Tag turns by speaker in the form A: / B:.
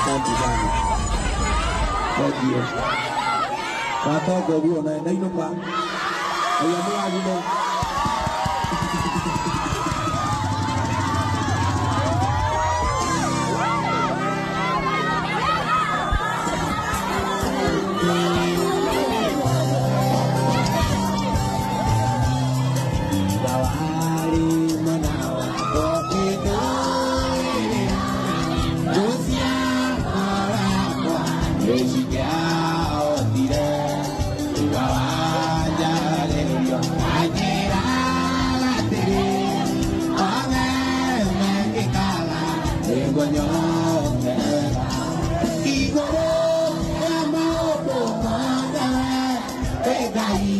A: Asante sana. Ndio. Watoto huo na ndainuka. Ayamua yule.
B: Igor, é mal,